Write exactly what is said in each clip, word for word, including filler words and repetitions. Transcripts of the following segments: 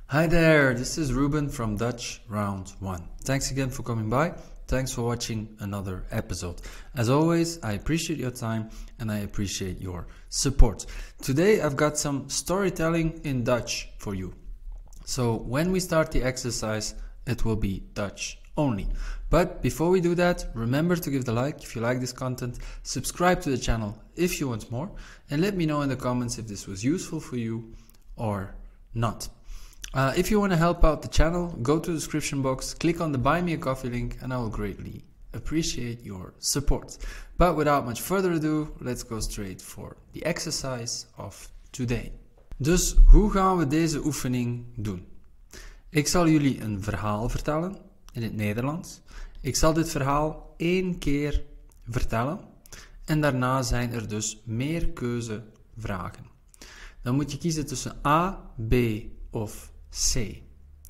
Hi there, this is Ruben from Dutch Round one. Thanks again for coming by. Thanks for watching another episode. As always, I appreciate your time and I appreciate your support. Today I've got some storytelling in Dutch for you. So when we start the exercise, it will be Dutch only. But before we do that, remember to give the like if you like this content, subscribe to the channel if you want more, and let me know in the comments if this was useful for you or not. Uh, if you want to help out the channel, go to the description box, click on the Buy Me a Coffee link, and I will greatly appreciate your support. But without much further ado, let's go straight for the exercise of today. Dus hoe gaan we deze oefening doen? Ik zal jullie een verhaal vertellen in het Nederlands. Ik zal dit verhaal één keer vertellen en daarna zijn er dus meer keuzevragen. Dan moet je kiezen tussen A, B of C.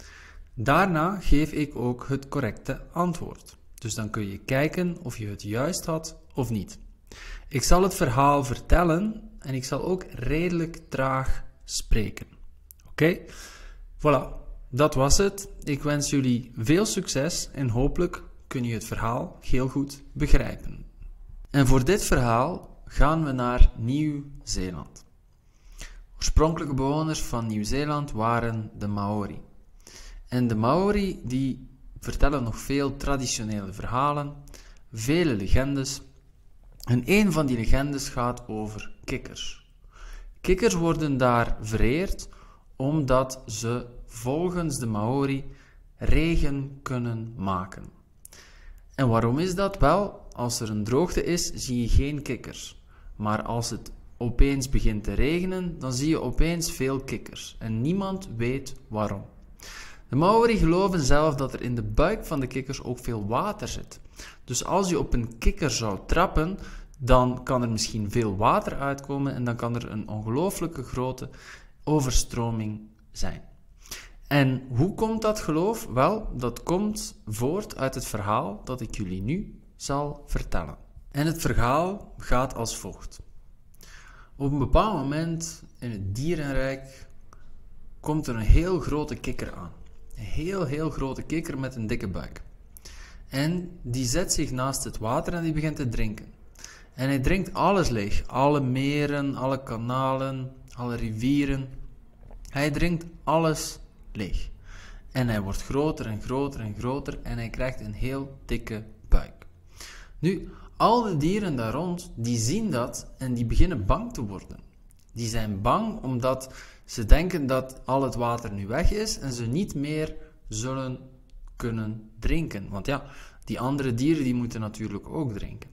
Daarna geef ik ook het correcte antwoord. Dus dan kun je kijken of je het juist had of niet. Ik zal het verhaal vertellen en ik zal ook redelijk traag spreken. Oké? Okay? Voilà, dat was het. Ik wens jullie veel succes en hopelijk kun je het verhaal heel goed begrijpen. En voor dit verhaal gaan we naar Nieuw-Zeeland. Oorspronkelijke bewoners van Nieuw-Zeeland waren de Maori. En de Maori die vertellen nog veel traditionele verhalen, vele legendes. En een van die legendes gaat over kikkers. Kikkers worden daar vereerd omdat ze volgens de Maori regen kunnen maken. En waarom is dat? Wel, als er een droogte is, zie je geen kikkers. Maar als het opeens begint te regenen, dan zie je opeens veel kikkers. En niemand weet waarom. De Maori geloven zelf dat er in de buik van de kikkers ook veel water zit. Dus als je op een kikker zou trappen, dan kan er misschien veel water uitkomen en dan kan er een ongelooflijke grote overstroming zijn. En hoe komt dat geloof? Wel, dat komt voort uit het verhaal dat ik jullie nu zal vertellen. En het verhaal gaat als volgt. Op een bepaald moment in het dierenrijk komt er een heel grote kikker aan. Een heel, heel grote kikker met een dikke buik. En die zet zich naast het water en die begint te drinken. En hij drinkt alles leeg. Alle meren, alle kanalen, alle rivieren. Hij drinkt alles leeg. En hij wordt groter en groter en groter en hij krijgt een heel dikke buik. Nu, al de dieren daar rond, die zien dat en die beginnen bang te worden. Die zijn bang omdat ze denken dat al het water nu weg is en ze niet meer zullen kunnen drinken. Want ja, die andere dieren die moeten natuurlijk ook drinken.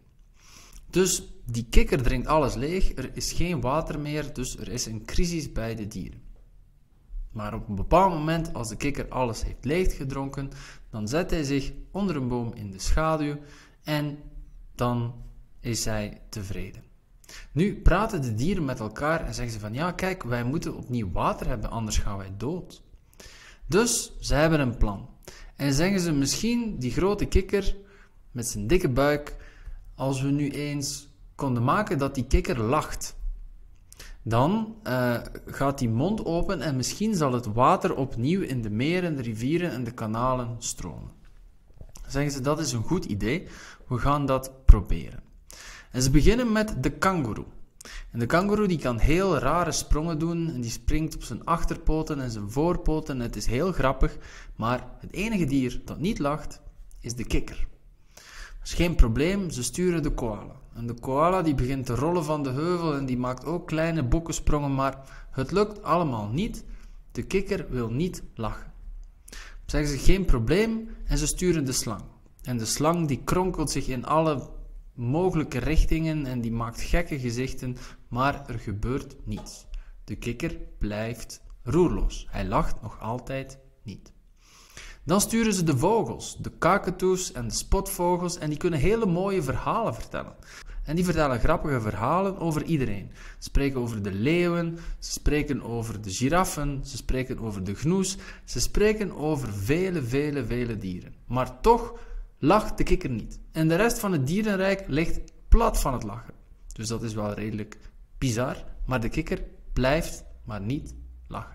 Dus die kikker drinkt alles leeg, er is geen water meer, dus er is een crisis bij de dieren. Maar op een bepaald moment, als de kikker alles heeft leeggedronken, dan zet hij zich onder een boom in de schaduw en dan is hij tevreden. Nu praten de dieren met elkaar en zeggen ze van ja, kijk, wij moeten opnieuw water hebben, anders gaan wij dood. Dus ze hebben een plan. En zeggen ze misschien die grote kikker met zijn dikke buik, als we nu eens konden maken dat die kikker lacht, dan uh, gaat die mond open en misschien zal het water opnieuw in de meren, de rivieren en de kanalen stromen. Zeggen ze, dat is een goed idee, we gaan dat proberen. En ze beginnen met de kangoeroe. En de kangoeroe die kan heel rare sprongen doen en die springt op zijn achterpoten en zijn voorpoten en het is heel grappig, maar het enige dier dat niet lacht is de kikker. Dat is geen probleem, ze sturen de koala. En de koala die begint te rollen van de heuvel en die maakt ook kleine bokkensprongen, maar het lukt allemaal niet. De kikker wil niet lachen. Zeggen ze geen probleem en ze sturen de slang. En de slang die kronkelt zich in alle mogelijke richtingen en die maakt gekke gezichten, maar er gebeurt niets. De kikker blijft roerloos. Hij lacht nog altijd niet. Dan sturen ze de vogels, de kakatoes en de spotvogels en die kunnen hele mooie verhalen vertellen. En die vertellen grappige verhalen over iedereen. Ze spreken over de leeuwen, ze spreken over de giraffen, ze spreken over de gnoes, ze spreken over vele, vele, vele dieren. Maar toch lacht de kikker niet. En de rest van het dierenrijk ligt plat van het lachen. Dus dat is wel redelijk bizar, maar de kikker blijft maar niet lachen.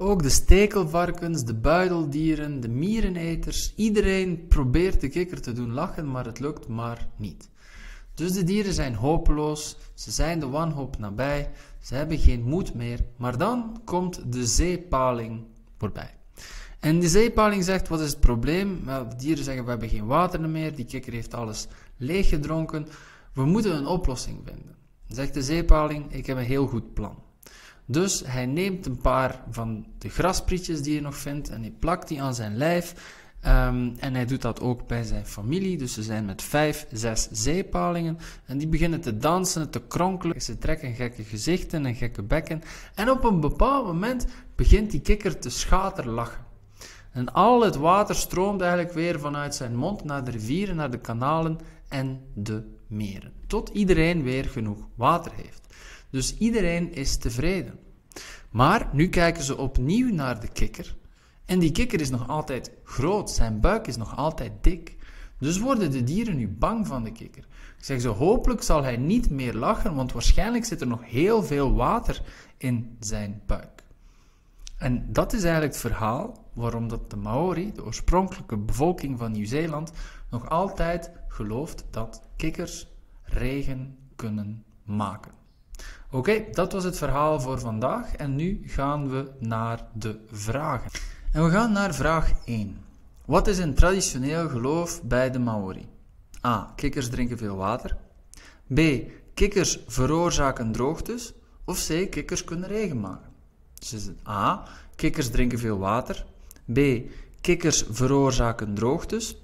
Ook de stekelvarkens, de buideldieren, de miereneters, iedereen probeert de kikker te doen lachen, maar het lukt maar niet. Dus de dieren zijn hopeloos, ze zijn de wanhoop nabij, ze hebben geen moed meer, maar dan komt de zeepaling voorbij. En de zeepaling zegt, wat is het probleem? Wel, de dieren zeggen, we hebben geen water meer, die kikker heeft alles leeggedronken, we moeten een oplossing vinden. Dan zegt de zeepaling, ik heb een heel goed plan. Dus hij neemt een paar van de grasprietjes die hij nog vindt en hij plakt die aan zijn lijf. Um, en hij doet dat ook bij zijn familie. Dus ze zijn met vijf, zes zeepalingen. En die beginnen te dansen, te kronkelen. Ze trekken gekke gezichten en gekke bekken. En op een bepaald moment begint die kikker te schaterlachen. En al het water stroomt eigenlijk weer vanuit zijn mond naar de rivieren, naar de kanalen en de meren. Tot iedereen weer genoeg water heeft. Dus iedereen is tevreden. Maar nu kijken ze opnieuw naar de kikker. En die kikker is nog altijd groot. Zijn buik is nog altijd dik. Dus worden de dieren nu bang van de kikker. Zeggen ze, hopelijk zal hij niet meer lachen, want waarschijnlijk zit er nog heel veel water in zijn buik. En dat is eigenlijk het verhaal waarom dat de Maori, de oorspronkelijke bevolking van Nieuw-Zeeland, nog altijd gelooft dat kikkers regen kunnen maken. Oké, okay, dat was het verhaal voor vandaag en nu gaan we naar de vragen. En we gaan naar vraag één. Wat is een traditioneel geloof bij de Maori? A. Kikkers drinken veel water. B. Kikkers veroorzaken droogtes. Of C. Kikkers kunnen regen maken. Dus is het A. Kikkers drinken veel water. B. Kikkers veroorzaken droogtes.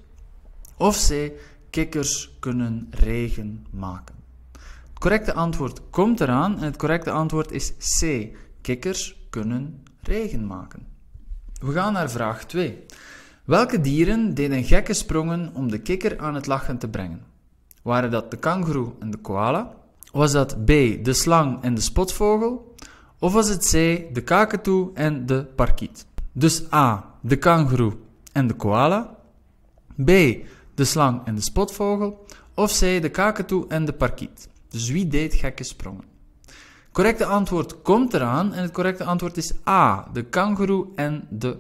Of C. Kikkers kunnen regen maken. Het correcte antwoord komt eraan en het correcte antwoord is C. Kikkers kunnen regen maken. We gaan naar vraag twee. Welke dieren deden gekke sprongen om de kikker aan het lachen te brengen? Waren dat de kangoeroe en de koala? Was dat B. de slang en de spotvogel? Of was het C. de kakatoe en de parkiet? Dus A. de kangoeroe en de koala. B. de slang en de spotvogel. Of C. de kakatoe en de parkiet. Dus wie deed gekke sprongen? Het correcte antwoord komt eraan en het correcte antwoord is A. De kangoeroe en de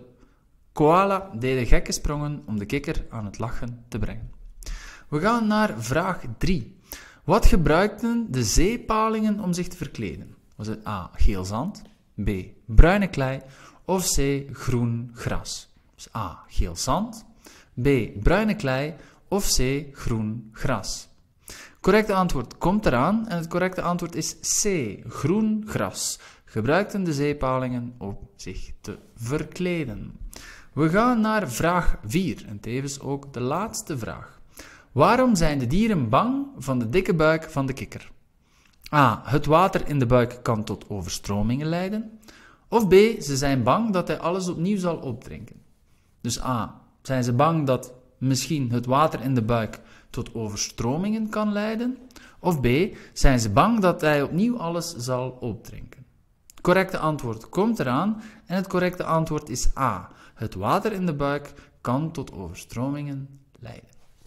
koala deden gekke sprongen om de kikker aan het lachen te brengen. We gaan naar vraag drie. Wat gebruikten de zeepalingen om zich te verkleden? Was het A. geel zand, B. bruine klei of C. groen gras? Dus A. geel zand, B. bruine klei of C. groen gras. Het correcte antwoord komt eraan en het correcte antwoord is C. groen gras. Gebruikten de zeepalingen om zich te verkleden. We gaan naar vraag vier en tevens ook de laatste vraag. Waarom zijn de dieren bang van de dikke buik van de kikker? A. Het water in de buik kan tot overstromingen leiden. Of B. Ze zijn bang dat hij alles opnieuw zal opdrinken. Dus A. Zijn ze bang dat misschien het water in de buik tot overstromingen kan leiden? Of B. Zijn ze bang dat hij opnieuw alles zal opdrinken? Het correcte antwoord komt eraan en het correcte antwoord is A. Het water in de buik kan tot overstromingen leiden.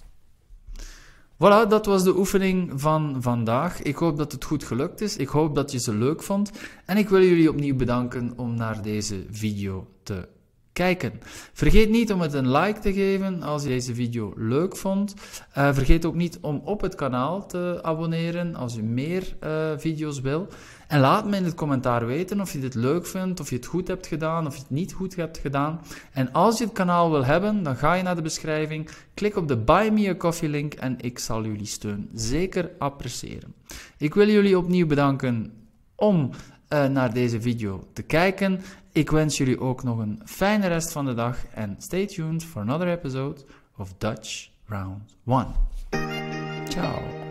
Voilà, dat was de oefening van vandaag. Ik hoop dat het goed gelukt is. Ik hoop dat je ze leuk vond. En ik wil jullie opnieuw bedanken om naar deze video te kijken. Vergeet niet om het een like te geven als je deze video leuk vond. Uh, vergeet ook niet om op het kanaal te abonneren als je meer uh, video's wil. En laat me in het commentaar weten of je dit leuk vindt, of je het goed hebt gedaan, of je het niet goed hebt gedaan. En als je het kanaal wil hebben, dan ga je naar de beschrijving, klik op de Buy Me a Coffee link en ik zal jullie steun zeker appreciëren. Ik wil jullie opnieuw bedanken om uh, naar deze video te kijken. Ik wens jullie ook nog een fijne rest van de dag en stay tuned for another episode of Dutch Round one. Ciao.